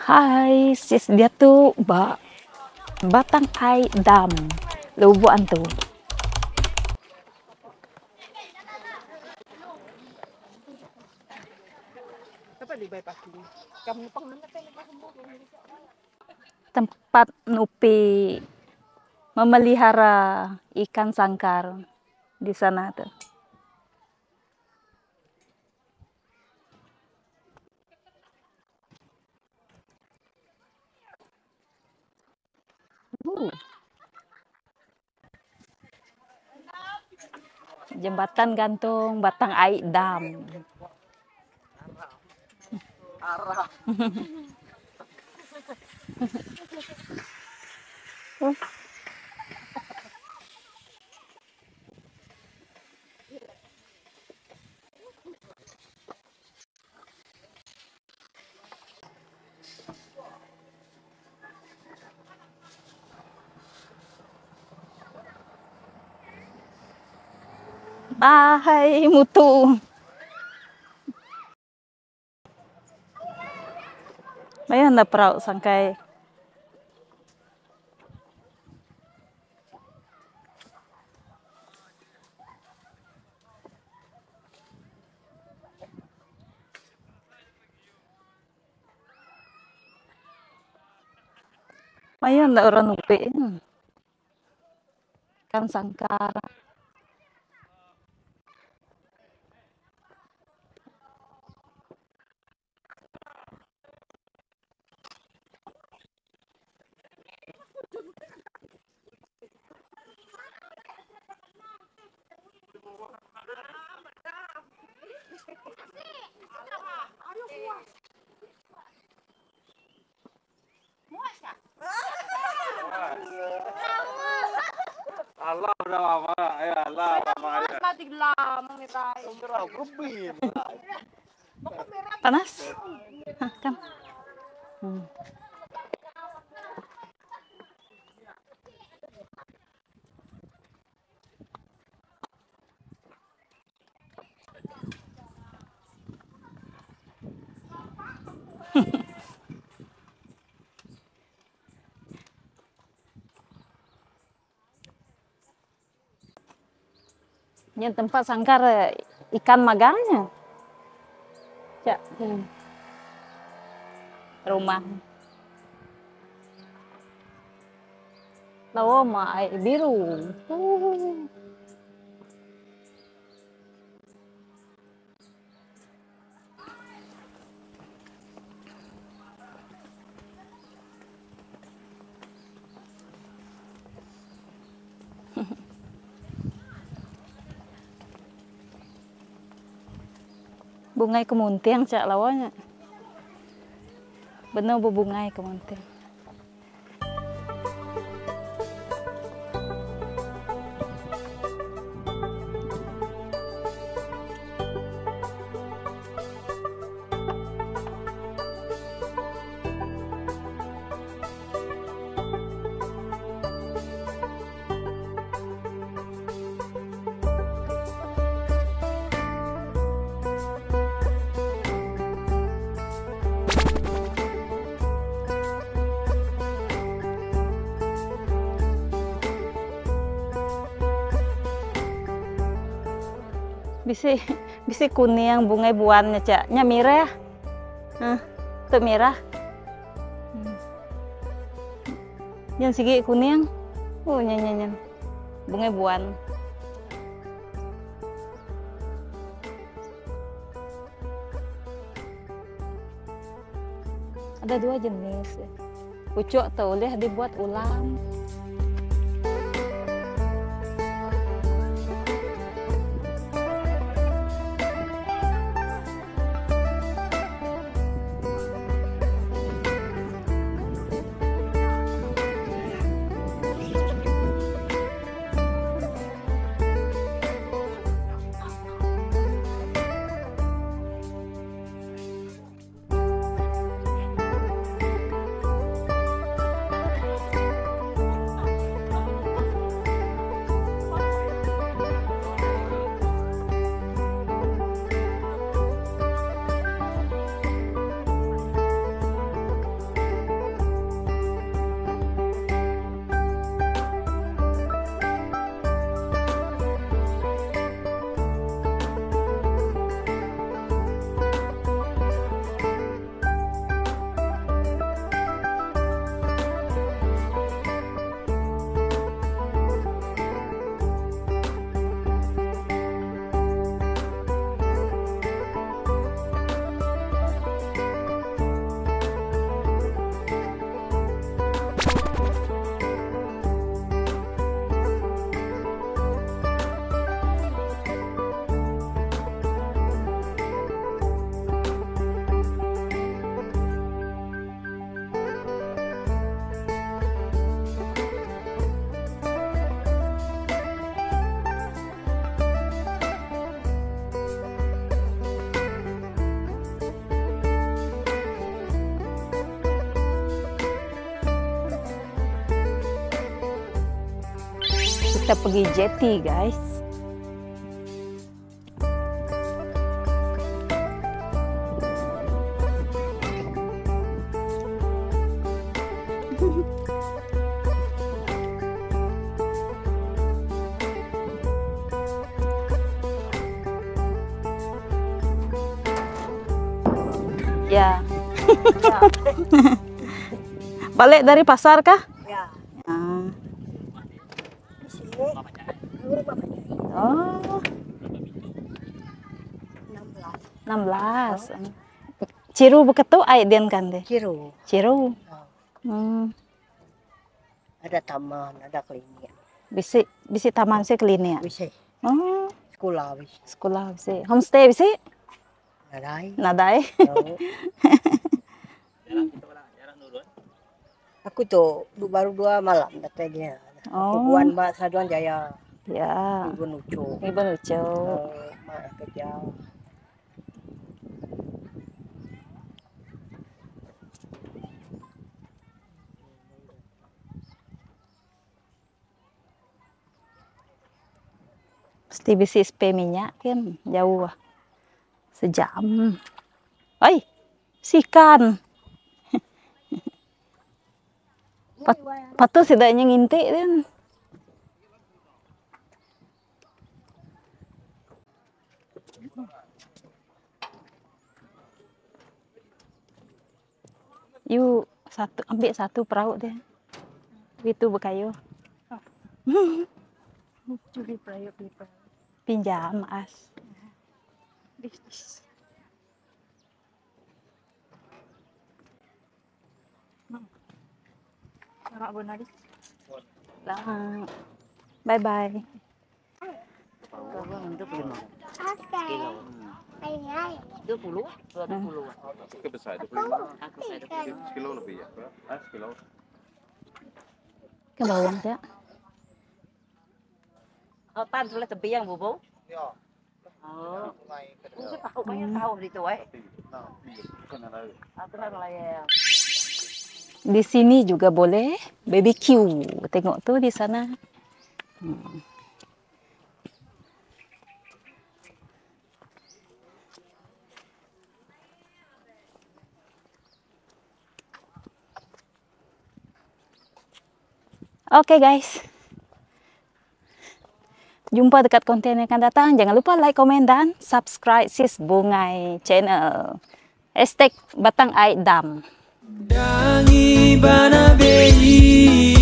Hai, sis dia tuh batang ai dam. Lubuan tuh. Tempat Nupi memelihara ikan sangkar di sana tuh. Jembatan gantung batang ai dam. Bahai mutu. Ayo anda perahu sangkai. Ayo anda orang Nupi. Ikan sangkar. Allah udah mama, ya Allah mama ya. Panas? Hah, kan? Ini tempat sangkar ikan maganya. Ya. Rumah. Lawa mah air biru. Bungai kemuntiang cak lawanya. Bener bebungai kemuntiang. Bisi kuning bunga buannya caknya merah. Tuh merah. Yang segi kuning. Nyanyi bunga buan. Ada 2 jenis. Pucuk tuh boleh dibuat ulam. Kita pergi jetty, guys. Ya. Balik dari pasar kah? Ya. Ah. Di sini rumah Bapak Jai. Oh, 16. 16. Ciru beketu ai dian kan deh. Ciru. Ciru. Oh. Hmm. Ada taman, ada klinik. Bisi taman sih klinik. Bisa Oh, sekolah bisa. sekolah bisi. Homestay bisi? Nadai. Nadai. Oh. Aku tuh baru 2 malam datangnya. Aku Oh. buan Mbak Saduan Jaya. Ya. Ibu Nucu. Ibu lucu. Mak kerja. Pasti bisi spe minyak kan jauh. Sejam. Ay, sikan. Patut setidaknya ngintik kan. Yuk, ambil satu perahu deh. Itu bekayu. Curi perayu pipa. Pinjam as. Bisnis. Mak bonari. Selamat. Bye bye. Untuk 5. Kilo. 20? 20. Ke besar 25. Aku saya 20. Sekilo lebih ya. Sekilo. Ke bawah ya. Oh, tan sudah tepi yang bobo. Ya. Oh. Mulai ke Aku tahu banyak tahu di itu, eh. Nah, bukan ada. Aku kan ya. Di sini juga boleh BBQ. Tengok tuh di sana. Oke guys. Jumpa dekat konten yang akan datang. Jangan lupa like, komen, dan subscribe Sis Bungai channel. #BatangAiDam. Dangi bana beyi